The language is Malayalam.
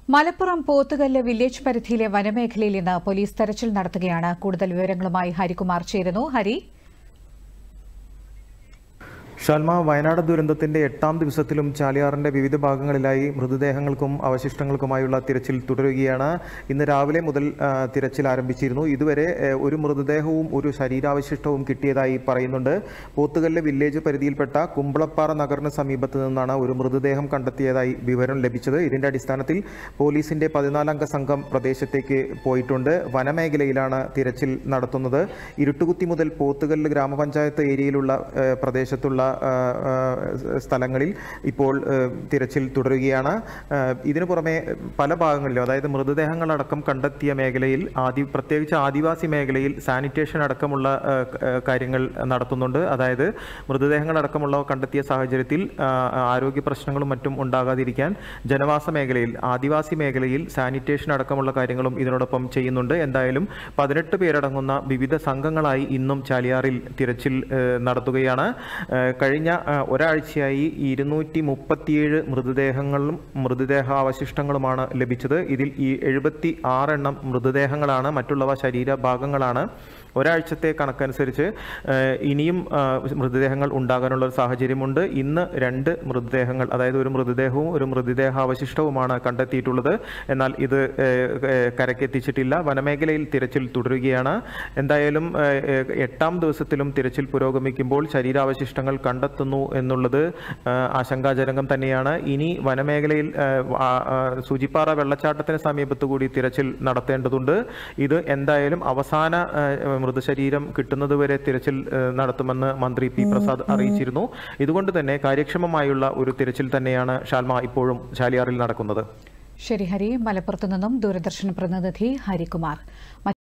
മലപ്പുറം പോത്തുകല്ല് വില്ലേജ് പരിധിയിലെ വനമേഖലയിൽ ഇന്ന് പോലീസ് തെരച്ചിൽ നടത്തുകയാണ്. കൂടുതൽ വിവരങ്ങളുമായി ഹരികുമാർ ചേരുന്നു. ഹരി, ഷാൽമ, വയനാട് ദുരന്തത്തിന്റെ 8ാം ദിവസത്തിലും ചാലിയാറിന്റെ വിവിധ ഭാഗങ്ങളിലായി മൃതദേഹങ്ങൾക്കും അവശിഷ്ടങ്ങൾക്കുമായുള്ള തിരച്ചിൽ തുടരുകയാണ്. ഇന്ന് രാവിലെ മുതൽ തിരച്ചിൽ ആരംഭിച്ചിരുന്നു. ഇതുവരെ ഒരു മൃതദേഹവും ഒരു ശരീരാവശിഷ്ടവും കിട്ടിയതായി പറയുന്നുണ്ട്. പോത്തുകല്ല് വില്ലേജ് പരിധിയിൽപ്പെട്ട കുമ്പളപ്പാറ നഗറിന് സമീപത്ത് നിന്നാണ് ഒരു മൃതദേഹം കണ്ടെത്തിയതായി വിവരം ലഭിച്ചത്. ഇതിന്റെ അടിസ്ഥാനത്തിൽ പോലീസിന്റെ 14-അംഗ സംഘം പ്രദേശത്തേക്ക് പോയിട്ടുണ്ട്. വനമേഖലയിലാണ് തിരച്ചിൽ നടത്തുന്നത്. ഇരുട്ടുകുത്തി മുതൽ പോത്തുകല്ല് ഗ്രാമപഞ്ചായത്ത് ഏരിയയിലുള്ള പ്രദേശത്തുള്ള സ്ഥലങ്ങളിൽ ഇപ്പോൾ തിരച്ചിൽ തുടരുകയാണ്. ഇതിനു പുറമെ പല ഭാഗങ്ങളിലും, അതായത് മൃതദേഹങ്ങളടക്കം കണ്ടെത്തിയ മേഖലയിൽ പ്രത്യേകിച്ച് ആദിവാസി മേഖലയിൽ സാനിറ്റേഷൻ അടക്കമുള്ള കാര്യങ്ങൾ നടത്തുന്നുണ്ട്. അതായത് മൃതദേഹങ്ങളടക്കമുള്ളവ കണ്ടെത്തിയ സാഹചര്യത്തിൽ ആരോഗ്യ പ്രശ്നങ്ങളും മറ്റും ഉണ്ടാകാതിരിക്കാൻ ജനവാസ മേഖലയിൽ, ആദിവാസി മേഖലയിൽ സാനിറ്റേഷൻ അടക്കമുള്ള കാര്യങ്ങളും ഇതിനോടൊപ്പം ചെയ്യുന്നുണ്ട്. എന്തായാലും 18 പേരടങ്ങുന്ന വിവിധ സംഘങ്ങളായി ഇന്നും ചാലിയാറിൽ തിരച്ചിൽ നടത്തുകയാണ്. കഴിഞ്ഞ ഒരാഴ്ചയായി 237 മൃതദേഹങ്ങളും മൃതദേഹാവശിഷ്ടങ്ങളുമാണ് ലഭിച്ചത്. ഇതിൽ 76 എണ്ണം മൃതദേഹങ്ങളാണ്, മറ്റുള്ളവ ശരീരഭാഗങ്ങളാണ്. ഒരാഴ്ചത്തെ കണക്കനുസരിച്ച് ഇനിയും മൃതദേഹങ്ങൾ ഉണ്ടാകാനുള്ള ഒരു സാഹചര്യമുണ്ട്. ഇന്ന് 2 മൃതദേഹങ്ങൾ, അതായത് ഒരു മൃതദേഹവും ഒരു മൃതദേഹാവശിഷ്ടവുമാണ് കണ്ടെത്തിയിട്ടുള്ളത്. എന്നാൽ ഇത് കരക്കെത്തിച്ചിട്ടില്ല. വനമേഖലയിൽ തിരച്ചിൽ തുടരുകയാണ്. എന്തായാലും 8ാം ദിവസത്തിലും തിരച്ചിൽ പുരോഗമിക്കുമ്പോൾ ശരീരാവശിഷ്ടങ്ങൾ കണ്ടെത്തുന്നു എന്നുള്ളത് ആശങ്കാജനകം തന്നെയാണ്. ഇനി വനമേഖലയിൽ സൂചിപ്പാറ വെള്ളച്ചാട്ടത്തിന് സമീപത്തുകൂടി തിരച്ചിൽ നടത്തേണ്ടതുണ്ട്. ഇത് എന്തായാലും അവസാന മൃതശരീരം കിട്ടുന്നതുവരെ തിരച്ചിൽ നടത്തുമെന്ന് മന്ത്രി പി പ്രസാദ് അറിയിച്ചിരുന്നു. ഇതുകൊണ്ട് തന്നെ കാര്യക്ഷമമായുള്ള ഒരു തിരച്ചിൽ തന്നെയാണ് ഷാൽമ ഇപ്പോഴും ചാലിയാറിൽ നടക്കുന്നത്. ശരി ഹരി, മലപ്പുറത്തു നിന്നും ദൂരദർശൻ പ്രതിനിധി ഹരികുമാർ.